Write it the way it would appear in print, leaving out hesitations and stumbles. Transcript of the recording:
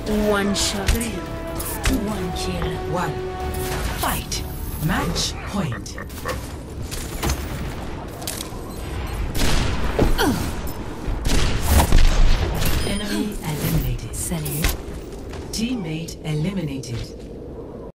One shot. One kill. One. Fight. Match point. Enemy eliminated. Salut. Teammate eliminated.